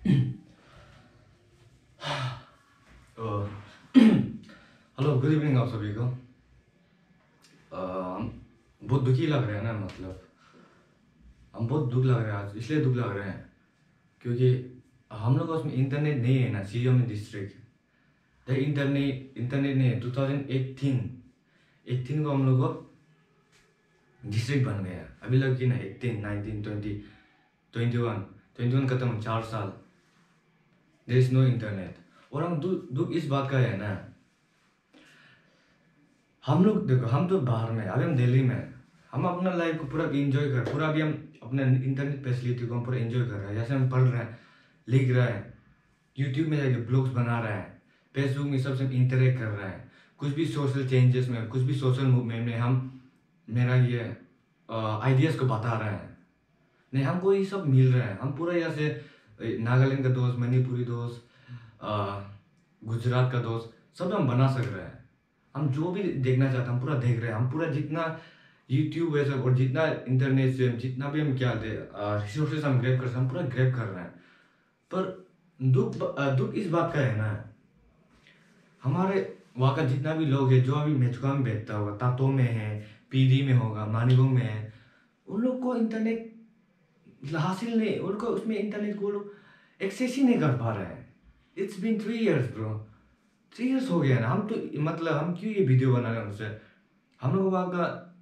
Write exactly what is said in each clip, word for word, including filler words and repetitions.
Hello, good evening आप सभी को। बहुत दुखी लग रहे हैं ना, मतलब हम बहुत दुख लग रहा है आज। इसलिए दुख लग रहे हैं क्योंकि हम लोग उसमें इंटरनेट नहीं है ना। सीओमी डिस्ट्रिक्ट द इंटरनेट इंटरनेट नहीं है। टू थाउजेंड एटीन एटीन को हम लोग को डिस्ट्रिक्ट बन गया। अभी लग की ना eighteen nineteen twenty twenty one twenty one खत्म, चार साल देयर इज नो इंटरनेट। और हम दुख इस बात का है ना, हम लोग देखो, हम तो बाहर में, अभी हम दिल्ली में, हम अपना लाइफ को पूरा एंजॉय कर पूरा अभी हम अपने इंटरनेट फैसिलिटी को हम पूरा एंजॉय कर रहे हैं। जैसे हम पढ़ रहे हैं, लिख रहे हैं, यूट्यूब में जाके ब्लॉग्स बना रहे हैं, फेसबुक में सबसे इंटरेक्ट कर रहे हैं, कुछ भी सोशल चेंजेस में, कुछ भी सोशल मूवमेंट में हम मेरा ये आइडियाज़ को बता रहे हैं। नहीं, हमको ये सब मिल रहा है। हम पूरा यहाँ से नागालैंड का दोस्त, मणिपुरी दोस्त, गुजरात का दोस्त, सब हम बना सक रहे हैं। हम जो भी देखना चाहते हैं हम पूरा देख रहे हैं। हम पूरा जितना यूट्यूब है सब और जितना इंटरनेट से जितना भी हम क्या रिसोर्सेज हम ग्रैब कर सकते हैं, हम पूरा ग्रैब कर रहे हैं। पर दुख दुख इस बात का है ना, हमारे वहाँ का जितना भी लोग है जो अभी मेचुका में बैठता होगा, तातो में है, पीडी में होगा, मानिगोंग में है, उन लोग को इंटरनेट हासिल नहीं, उनको उसमें इंटरनेट को लोग एक्सेस ही नहीं कर पा रहे हैं। It's been three years bro, three years हो गया ना। हम तो मतलब हम क्यों ये वीडियो बना रहे हैं उनसे, हम लोग वहाँ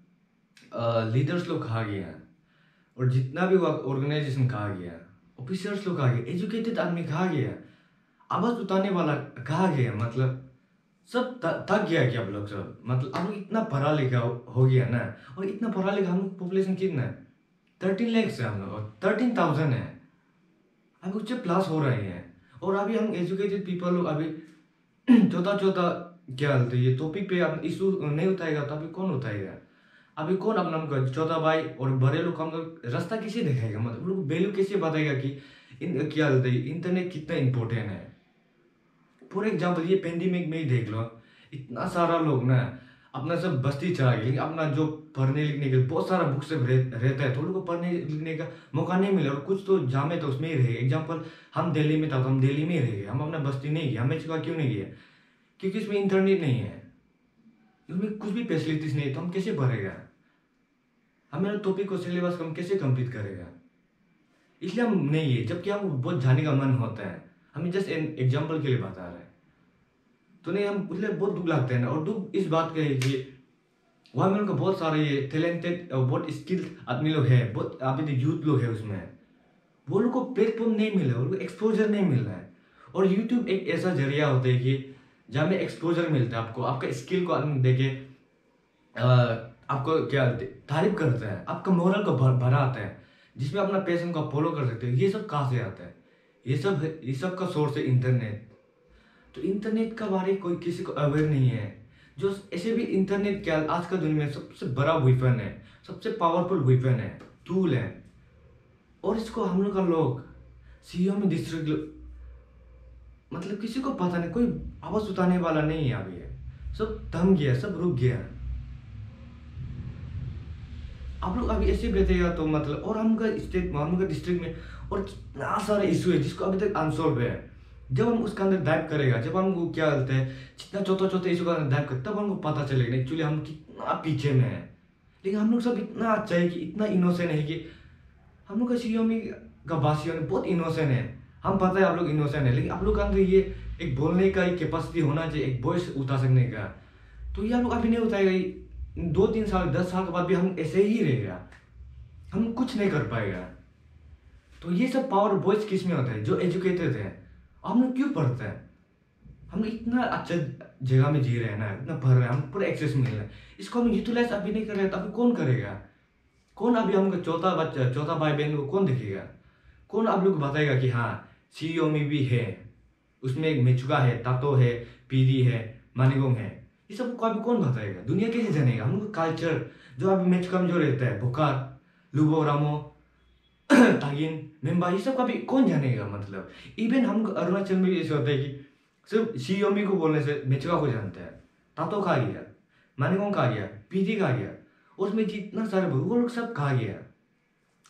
का लीडर्स लोग कहा गया है, और जितना भी वहाँ ऑर्गेनाइजेशन कहा गया, ऑफिसर्स लोग कहा गया, एजुकेटेड आदमी कहा गया, आवाज उठाने वाला कहा गया, मतलब सब थक गया कि आप लोग सब, मतलब हम लोग इतना पढ़ा लिखा हो गया ना। और इतना पढ़ा लिखा, हम लोग पॉपुलेशन कितना है, थर्टीन लैक्स है हम लोग, और थर्टीन थाउजेंड है हम कुछ प्लस हो रहे हैं। और अभी हम एजुकेटेड पीपल लोग अभी चौथा चौथा क्या हालत है, ये टॉपिक पे आप इशू नहीं उठाएगा तो अभी कौन उठाएगा? अभी कौन अपना हमको चौथा भाई और बड़े लोग हम लोग रास्ता कैसे दिखाएगा, मतलब लोग वैल्यू कैसे बताएगा कि इन क्या हालत है, इंटरनेट कितना इंपॉर्टेंट है। फॉर एग्जाम्पल ये पेंडेमिक में ही देख लो, इतना सारा लोग ना अपना सब बस्ती चला गया, लेकिन अपना जो पढ़ने लिखने के बहुत सारा बुक सब रहता है, तो उनको पढ़ने लिखने का मौका नहीं मिला, और कुछ तो जामे तो उसमें ही रहे। एग्जाम्पल हम दिल्ली में था तो हम दिल्ली में ही रह गए, हम अपना बस्ती नहीं गया। हमें चुका क्यों नहीं गया? क्योंकि इसमें इंटरनेट नहीं है, उसमें कुछ भी फैसिलिटीज नहीं है, तो हम कैसे पढ़ेगा? हमें टॉपिक को सिलेबस हम कैसे कंप्लीट करेगा? इसलिए हम नहीं है, जबकि हम बहुत जाने का मन होता है। हमें जस्ट एग्जाम्पल के लिए बता रहे हैं, तो नहीं हम इसलिए बहुत दुख लगता है ना। और दुख इस बात का है कि वहाँ में उनका बहुत सारे ये टैलेंटेड और बहुत स्किल्ड आदमी लोग हैं, बहुत अभी तो यूथ लोग है उसमें, वो लोग को प्लेटफॉर्म नहीं मिल रहा है, उनको एक्सपोजर नहीं मिल रहा है। और यूट्यूब एक ऐसा जरिया होता है कि जहाँ में एक्सपोजर मिलता है आपको, आपका स्किल को देखे आपको क्या तारीफ करता है, आपका मोरल को बढ़ाता है, जिसमें अपना पैशन को फॉलो कर सकते हो। ये सब कहाँ से आता है? ये सब ये सब का सोर्स है इंटरनेट। तो इंटरनेट का बारे कोई किसी को अवेयर नहीं है। जो ऐसे भी इंटरनेट क्या आज का दुनिया में सबसे बड़ा वेपन है, सबसे पावरफुल वेपन है, टूल है। और इसको हम लोग का लोग सीओमी डिस्ट्रिक्ट मतलब किसी को पता नहीं, कोई आवाज उठाने वाला नहीं है। अभी सब थम गया, सब रुक गया। आप लोग अभी ऐसे बैठेगा तो मतलब, और हमका स्टेट हमका डिस्ट्रिक्ट में और कितना सारा इशू है जिसको अभी तक अनसॉल्व है। जब हम उसके अंदर डाइव करेगा, जब हमको क्या बोलते हैं, जितना चौथा चौथा इशू का अंदर डाइव कर, तब हमको पता चलेगा एक्चुअली हम कितना पीछे में है। लेकिन हम लोग सब इतना अच्छा है कि इतना इनोसेंट है कि हम लोग का सीओमी का वासियों ने बहुत इनोसेंट है। हम पता है आप लोग इनोसेंट है, लेकिन आप लोग के अंदर ये एक बोलने का एक कैपेसिटी होना चाहिए, एक वॉइस उठा सकने का। तो ये आप लोग अभी नहीं उठाएगा, दो तीन साल दस साल के बाद भी हम ऐसे ही रहेगा, हम कुछ नहीं कर पाएगा। तो ये सब पावर वॉइस किस में होता है? जो एजुकेटेड है। हम लोग क्यों पढ़ते हैं? हम लोग इतना अच्छा जगह में जी रहे हैं ना, इतना पढ़ रहे हैं, हम पूरा एक्सेस मिल रहा है, इसको हम यूटिलाइज अभी नहीं कर रहे हैं, तो अभी कौन करेगा? कौन अभी हमको चौथा बच्चा चौथा भाई बहन को कौन देखेगा? कौन आप लोग बताएगा कि हाँ सीओमी भी है, उसमें एक मेचुका है, तातो है, पीडी है, मानिगोंग है, ये सब को अभी कौन बताएगा? दुनिया कैसे जानेगा? हम लोग कल्चर जो अभी मेचुका में जो रहता है, बुखार, लुबो रामो, तागिन, मेम्बा, ये सब कभी कौन जानेगा? मतलब इवन हम अरुणाचल में भी ऐसे होता है कि सिर्फ सीओमी को बोलने से मेचुका को जानता है, तातो कहा गया, मानिगोंग कहा गया, पीडी कहा गया, और उसमें जितना सारे वो लोग सब कहा गया।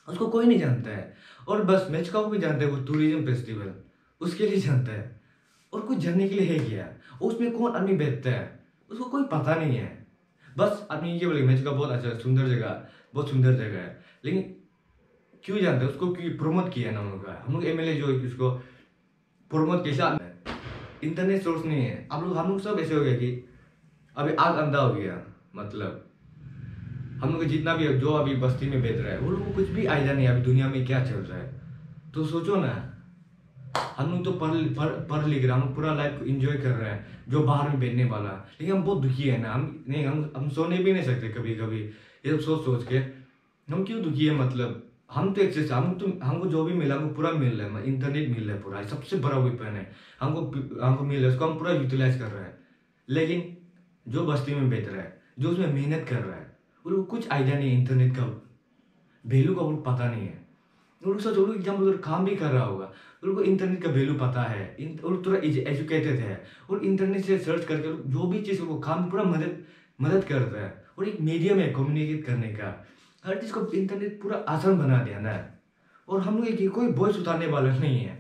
उसको कोई नहीं जानता है। और बस मेचुका को भी जानता है, वो टूरिज्म फेस्टिवल उसके लिए जानता है, और कुछ जानने के लिए है क्या, उसमें कौन आदमी बैठता है उसको कोई पता नहीं है। बस आदमी ये बोले मेचुका बहुत अच्छा सुंदर जगह, बहुत सुंदर जगह है, लेकिन क्यों जानते हैं उसको, क्यों प्रमोट किया ना हम लोग का, हम लोग एमएलए जो है उसको प्रमोट कैसा, इंटरनेट सोर्स नहीं है। आप लोग हम लोग सब ऐसे हो गया कि अभी आग अंधा हो गया, मतलब हम लोग जितना भी जो अभी बस्ती में बेच रहा है वो लोग को कुछ भी आइडिया नहीं अभी दुनिया में क्या चल रहा है। तो सोचो ना, हम लोग तो पढ़ पढ़ पढ़ लिख रहे हैं, हम पूरा लाइफ को एंजॉय कर रहे हैं जो बाहर में बेचने वाला, लेकिन हम बहुत दुखी है ना, हम नहीं हम हम सोने भी नहीं सकते कभी कभी ये सब सोच सोच के। हम क्यों दुखी है, मतलब हम तो एक्सेस हम तो हमको जो भी मिला हमको पूरा मिल रहा है, इंटरनेट मिल रहा है पूरा, सबसे बड़ा वेपन है हमको हमको मिल रहा है, उसको हम पूरा यूटिलाइज कर रहे हैं। लेकिन जो बस्ती में बेच रहा है, जो उसमें मेहनत कर रहा है, उनको कुछ आइडिया नहीं है इंटरनेट का वैल्यू का, उनको पता नहीं है। उनको सोच उनको एग्जाम उधर काम भी कर रहा होगा, उनको इंटरनेट का वैल्यू पता है, और थोड़ा एजुकेटेड है, और इंटरनेट से सर्च करके जो भी चीज़ उनको काम पूरा मदद मदद करता है, और एक मीडियम है कम्युनिकेट करने का, हर चीज़ को इंटरनेट पूरा आसान बना दिया ना। और हम लोग एक कोई वॉइस उतारने वाला नहीं है,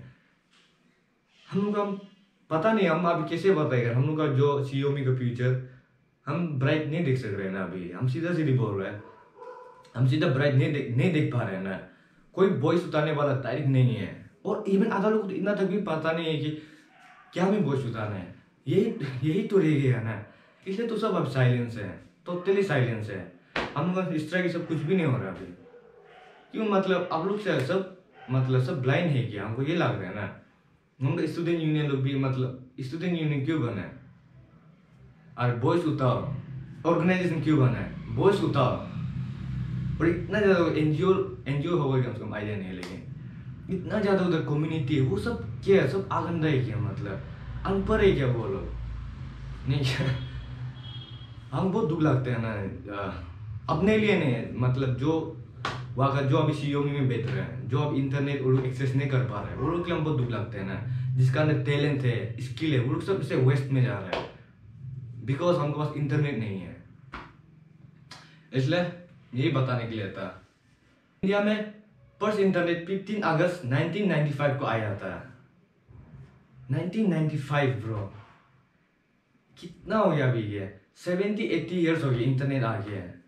हम लोग का पता नहीं हम अभी कैसे बताएगा, हम लोग का जो Xiaomi का फ्यूचर हम ब्राइट नहीं देख सक रहे हैं ना, अभी हम सीधा सीधी बोल रहे हैं, हम सीधा ब्राइट नहीं देख नहीं देख पा रहे हैं ना, कोई वॉइस उतारने वाला तारीख नहीं है। और इवन आधा लोग तो इतना तक भी पता नहीं है कि क्या हमें वॉइस उतारना है, यही यही तो रह गया ना, इसलिए तो सब अब साइलेंस है, टोटली साइलेंस है। हम लोग इस तरह की सब कुछ भी नहीं हो रहा अभी, क्यों मतलब आप लोग से सब मतलब सब ब्लाइंड है क्या, हमको ये लग रहा है ना। हम स्टूडेंट यूनियन लोग भी मतलब स्टूडेंट यूनियन क्यों बना है, और वॉइस उतारो, ऑर्गेनाइजेशन क्यों बना है, वॉइस उतारो, और इतना ज़्यादा एनजीओ एनजीओ हो गया कम से कम आइडिया नहीं है, लेकिन इतना ज़्यादा उधर कम्युनिटी है, वो सब क्या है, सब आगंदा है क्या, मतलब अनपढ़ है क्या वो लोग, नहीं क्या। हम बहुत दुख लगते हैं ना, अपने लिए नहीं, मतलब जो वहाँ का जो अभी Xiaomi में बेच रहे हैं, जो अब इंटरनेट वो लोग एक्सेस नहीं कर पा रहे हैं, वो लोग के लिए हम बहुत दुख लगते हैं ना, जिसका अंदर टैलेंट है, स्किल है, वो लोग सब इसे वेस्ट में जा रहे हैं, बिकॉज हमको पास इंटरनेट नहीं है। इसलिए यही बताने के लिए था। इंडिया में फर्स्ट इंटरनेट फिफ्टीन अगस्त नाइनटीन नाइंटी फाइव को आया था, नाइनटीन नाइंटी फाइव ब्रो, कितना हो गया अभी, ये सेवेंटी एट्टी ईयर्स हो गए इंटरनेट आ गया है,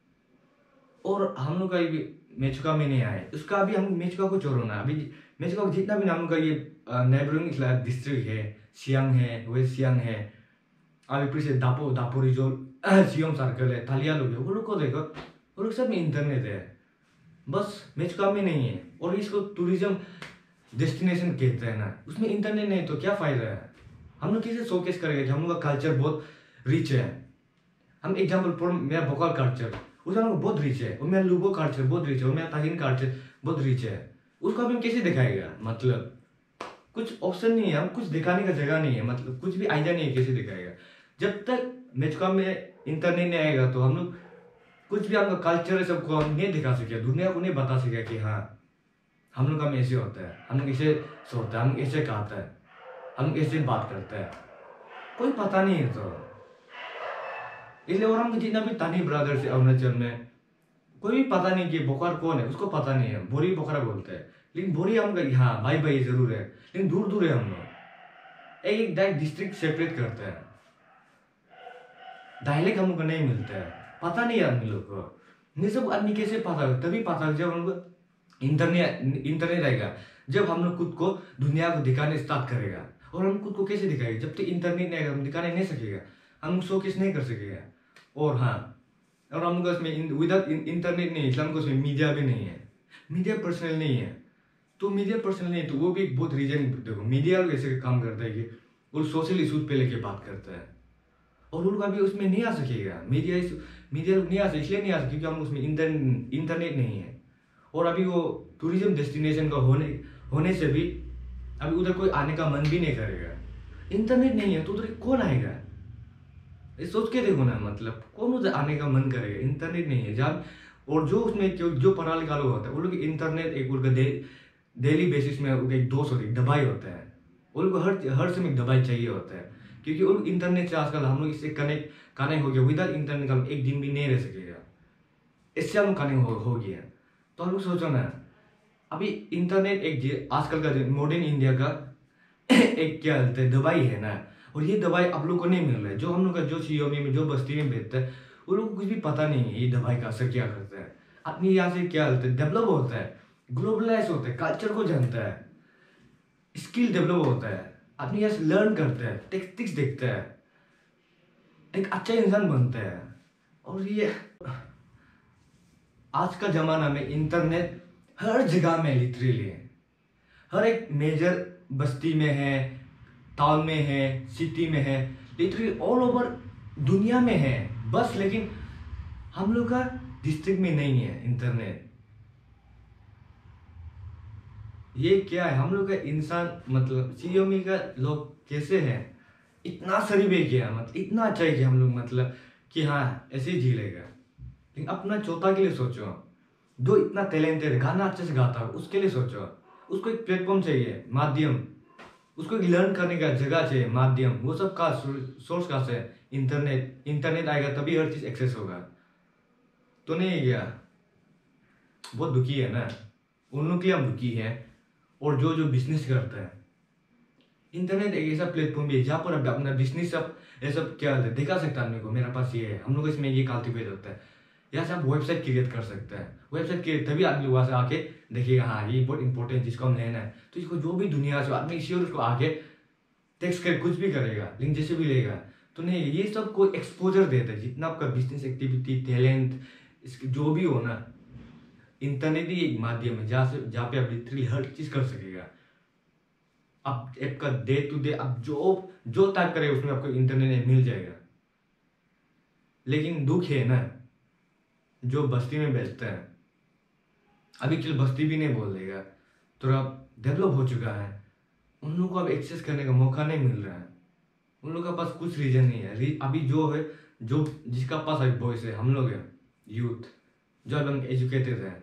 और हम लोग का ये मेचुका में नहीं आए, उसका अभी हम मेचुका को छोड़ो ना, अभी मेचुका को जितना भी नाम का ये नेबरिंग डिस्ट्रिक्ट है, सियांग है, वेस्ट सियांग है, अभी फिर से दापो दापोरिजो सियोम सर्कल है, थालिया लोग है, वो लोग को देखो, वो लोग सब में इंटरनेट है, बस मेचुका में नहीं है। और इसको टूरिज्म डेस्टिनेशन कहते हैं ना, उसमें इंटरनेट नहीं तो क्या फायदा है। हम लोग कैसे शोकेस करेंगे, हम लोग का कल्चर बहुत रिच है। हम एग्जाम्पल फॉर मेरा भोकाल कल्चर, उसका हम बहुत रिच है, और मेरा लुबो कल्चर बहुत रिच है, और मेरा तागिन कल्चर बहुत रिच है, उसको हम कैसे दिखाएगा, मतलब कुछ ऑप्शन नहीं है, हम कुछ दिखाने का जगह नहीं है, मतलब कुछ भी आइडिया नहीं है कैसे दिखाएगा। जब तक मेचुका में इंटरनेट नहीं आएगा तो हम लोग कुछ भी आपका कल्चर है सबको हम नहीं दिखा सके, दुनिया को नहीं बता सके कि हाँ हम लोग का में ऐसे होता है, हम लोग ऐसे सोचते हैं, हम लोग ऐसे कहता है, हम लोग ऐसे बात करते हैं, कोई पता नहीं है। तो इसलिए और हम जितना भी तानी ब्रदर्स है अरुणाचल में, कोई भी पता नहीं कि बोकार कौन है, उसको पता नहीं है, बोरी बोखरा बोलते हैं, लेकिन बोरी हम हाँ भाई भाई जरूर है, लेकिन दूर दूर है हम लोग, एक एक डायरेक्ट डिस्ट्रिक्ट सेपरेट करते हैं, डायलेक्ट हम लोग को नहीं मिलता है, पता नहीं है आदमी लोग को। ये सब आदमी कैसे पता, तभी पता जब हम लोग इंटरनेट इंटरनेट आएगा, जब हम लोग खुद को दुनिया को दिखाने स्टार्ट करेगा। और हम खुद को कैसे दिखाएगा, जब तक इंटरनेट नहीं आएगा हम दिखाने नहीं सकेगा, हम शो केस नहीं कर सकेगा। और हाँ, और हमको इसमें विदाउट इंटरनेट नहीं, इसलिए हमको इसमें मीडिया भी नहीं है, मीडिया पर्सनल नहीं है। तो मीडिया पर्सनल नहीं है तो वो भी एक बहुत रीजन, देखो मीडिया ऐसे काम करता है कि वो सोशल इशूज पे लेके बात करता है, और लोग अभी उसमें नहीं आ सकेगा, मीडिया इस मीडिया नहीं आ सके, इसलिए नहीं आ सके क्योंकि हम उसमें इंटर इंटरनेट नहीं है। और अभी वो टूरिज्म डेस्टिनेशन का होने होने से भी अभी उधर कोई आने का मन भी नहीं करेगा, इंटरनेट नहीं है तो उधर कौन आएगा, ये सोच के देखो ना, मतलब कौन उधर आने का मन करेगा, इंटरनेट नहीं है जब। और जो उसमें जो, जो पढ़ा लिखा लोग होता है वो लोग इंटरनेट एक उनका दे, डेली बेसिस में एक दोस्त होती है, दवाई होता है, उनको हर हर समय एक दवाई चाहिए होता है, क्योंकि उन इंटरनेट से आजकल हम लोग इससे कनेक्ट कनेक्ट हो गया, विदाउट इंटरनेट हम एक दिन भी नहीं रह सकेगा, इससे हम कनेक्ट हो, हो गया। तो आप लोग सोचो ना, अभी इंटरनेट एक जे- आजकल का मॉडर्न इंडिया का एक क्या बोलते हैं दवाई है ना, और ये दवाई आप लोग को नहीं मिल रहा है। जो हम लोग का जो सीओमी में जो बस्ती में बेचता है वो लोग को कुछ भी पता नहीं है ये दवाई का असर क्या करता है। अपने यहाँ से क्या बोलते हैं डेवलप होता है, ग्लोबलाइज होता है, कल्चर को जानता है, स्किल डेवलप होता है, अपने यहाँ से लर्न करता है, टेक्टिक्स देखता है, एक अच्छा इंसान बनता है। और ये आज का जमाना में इंटरनेट हर जगह में लिटरली है, हर एक मेजर बस्ती में है, टाउन में है, सिटी में है, लिटरली ऑल ओवर दुनिया में है बस। लेकिन हम लोग का डिस्ट्रिक्ट में नहीं है इंटरनेट। ये क्या है, हम लोग का इंसान मतलब सीओमी का लोग कैसे हैं, इतना शरीफ किया, मतलब इतना अच्छा है कि हम लोग मतलब कि हाँ ऐसे ही जी लेगा। लेकिन अपना चौथा के लिए सोचो, जो इतना टैलेंटेड गाना अच्छे से गाता हो उसके लिए सोचो। उसको एक प्लेटफॉर्म चाहिए, माध्यम, उसको एक लर्न करने का जगह चाहिए, माध्यम। वो सब का सोर्स कहाँ से? इंटरनेट। इंटरनेट आएगा तभी हर चीज एक्सेस होगा। तो नहीं गया, बहुत दुखी है ना, उन लोग के लिए हम दुखी है। और जो जो बिजनेस करता है, इंटरनेट एक ऐसा प्लेटफॉर्म भी है जहाँ पर आप अपना बिजनेस सब ये सब क्या होता है दिखा सकता है आदमी को, मेरे पास ये है, हम लोग इसमें ये कल्टीवेट होता है। यहाँ से आप वेबसाइट क्रिएट कर सकते हैं, वेबसाइट क्रिएट तभी आदमी वहां से आके देखिएगा हाँ ये बहुत इंपॉर्टेंट जिसको हम लेना है। तो इसको जो भी दुनिया से आदमी श्योर उसको आके टेक्स्ट कर कुछ भी करेगा, लिंक जैसे भी लेगा। तो नहीं, ये सब को एक्सपोजर देता है, जितना आपका बिजनेस एक्टिविटी टैलेंट इसके जो भी हो ना, इंटरनेट ही एक माध्यम है जहाँ से जहाँ पे आप लिटरली हर चीज कर सकेगा। आप ऐप का डे टू डे आप जो जो टाइप करेगा उसमें आपको इंटरनेट मिल जाएगा। लेकिन दुख है ना, जो बस्ती में बेचता है, अभी चल बस्ती भी नहीं बोल देगा, थोड़ा डेवलप हो चुका है, उन लोगों को अब एक्सेस करने का मौका नहीं मिल रहा है। उन लोगों के पास कुछ रीजन नहीं है। री- अभी जो है, जो जिसका पास अभी वॉइस है, हम लोग है यूथ, जो अब हम एजुकेटेड है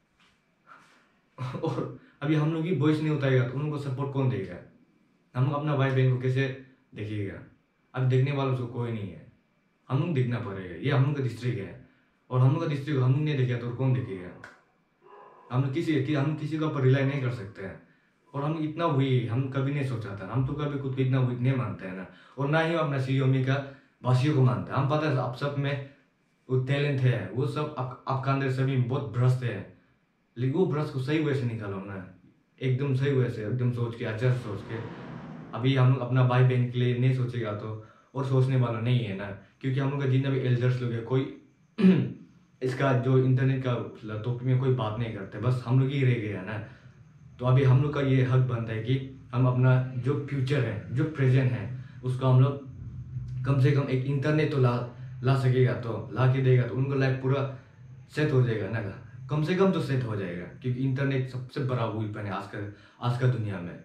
और अभी हम लोग की वॉइस नहीं उठाएगा तो उनको सपोर्ट कौन देगा? हम लोग अपना भाई बहन को कैसे देखिएगा? अब देखने वालों को कोई नहीं है, हम लोग देखना पड़ेगा। ये हम लोग का डिस्ट्रिक्ट है, और हम लोग का डिस्ट्रिक्ट हम लोग नहीं देखेगा तो कौन देखेगा? हम लोग किसी कि, हम किसी के ऊपर रिलाई नहीं कर सकते हैं। और हम इतना हुई हम कभी नहीं सोचा था, हम तो कभी खुद को इतना वीक नहीं मानते हैं ना, और ना ही अपना सीओमी का वासियों को मानते हैं। हम पता है आप सब में वो टैलेंट है, वो सब आप, आपका अंदर सभी बहुत भ्रष्ट है, लेकिन वो भ्रष्ट को सही वे से निकालो ना, एकदम सही वे से, एकदम सोच के, अच्छा सोच के। अभी हम लोग अपना भाई बहन के लिए नहीं सोचेगा तो और सोचने वाला नहीं है ना, क्योंकि हम लोग का जितना भी एल्डर्स लोग है, कोई इसका जो इंटरनेट का टॉपिक में कोई बात नहीं करते, बस हम लोग ही रह गए हैं ना। तो अभी हम लोग का ये हक बनता है कि हम अपना जो फ्यूचर है, जो प्रेजेंट है, उसको हम लोग कम से कम एक इंटरनेट तो ला ला सकेगा, तो ला के देगा तो उनको लाइफ पूरा सेट हो जाएगा ना, कम से कम तो सेट हो जाएगा, क्योंकि इंटरनेट सबसे बड़ा वेपन है आज का आज का दुनिया में।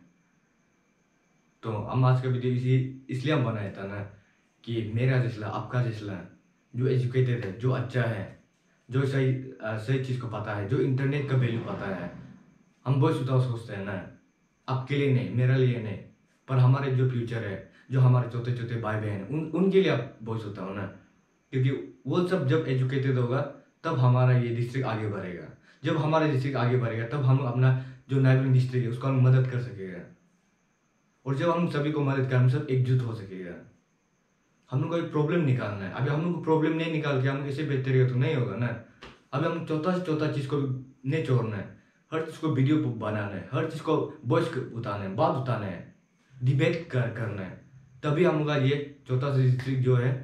तो हम आज का वीडियो इसी इसलिए हम बनाया था ना, कि मेरा जिसला आपका जिसला जो एजुकेटेड है, जो अच्छा है, जो सही अ, सही चीज़ को पता है, जो इंटरनेट का वैल्यू पता है, हम बहुत सुधार सोचते हैं ना, आपके लिए नहीं, मेरे लिए नहीं, पर हमारे जो फ्यूचर है, जो हमारे छोटे छोटे भाई बहन उन उनके लिए आप बहुत सोचता हो ना, क्योंकि वो सब जब एजुकेटेड होगा तब हमारा ये डिस्ट्रिक्ट आगे बढ़ेगा। जब हमारा डिस्ट्रिक्ट आगे बढ़ेगा तब हम अपना जो नाइबरिंग डिस्ट्रिक्ट है उसको हम मदद कर सकेगा, और जब हम सभी को मदद कर हम सब एकजुट हो सकेगा। हम लोग को एक प्रॉब्लम निकालना है, अभी हम लोग को प्रॉब्लम नहीं निकाल के हम ऐसे बेहतर रहेगा तो नहीं होगा ना। अभी हम चौथा से चौथा चीज को नहीं छोड़ना है, हर चीज को वीडियो बनाना है, हर चीज को वॉइस उतारना है, बात उतारना है, डिबेट कर, करना है, तभी हम लोग का ये चौथा से डिस्ट्रिक्ट जो है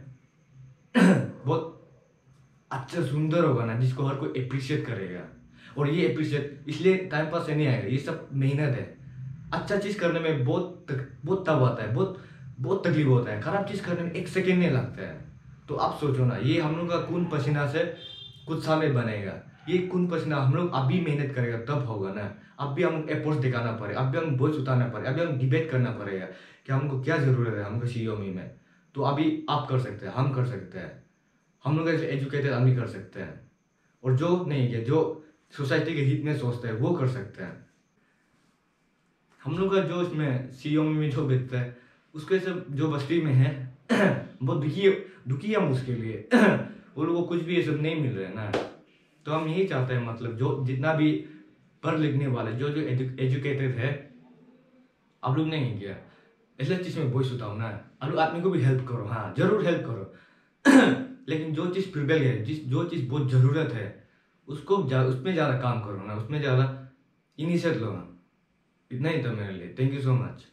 बहुत अच्छा सुंदर होगा ना, जिसको हर कोई अप्रिशिएट करेगा। और ये अप्रिशिएट इसलिए टाइम पास से नहीं आएगा, ये सब मेहनत है। अच्छा चीज करने में बहुत तक, बहुत तब आता है, बहुत बहुत तकलीफ होता है, खराब चीज करने में एक सेकेंड नहीं लगता है। तो आप सोचो ना, ये हम लोग का खून पसीना से कुछ समय बनेगा, ये खून पसीना हम लोग अभी मेहनत करेगा तब होगा ना। अब भी हम एफर्ट्स दिखाना पड़ेगा, अब भी हम वॉइस उतारना पड़ेगा, अभी हम डिबेट करना पड़ेगा कि हमको क्या जरूरत है हमको सीओमी में। तो अभी आप कर सकते हैं, हम कर सकते हैं, हम लोग ऐसे एजुकेटेड आदमी कर सकते हैं, और जो नहीं है, जो सोसाइटी के हित में सोचते हैं वो कर सकते हैं। हम लोग का जो इसमें सीओमी में जो बेचता है उसके सब जो बस्ती में है बहुत दुखी दुखी हम उसके लिए वो लोगों को कुछ भी ये सब नहीं मिल रहा है ना। तो हम यही चाहते हैं, मतलब जो जितना भी पढ़ लिखने वाले जो जो एजुकेटेड है, आप लोग नहीं किया, इसलिए चीज में वॉइस उठाओ ना, आप लोग आदमी को भी हेल्प करो, हाँ जरूर हेल्प करो लेकिन जो चीज प्रिपेयर है, जिस जो चीज बहुत जरूरत है उसको जा, उसमें ज्यादा काम करो ना, उसमें ज्यादा इनिशिएट लो ना। इतना ही था मेरे लिए। Thank you so much.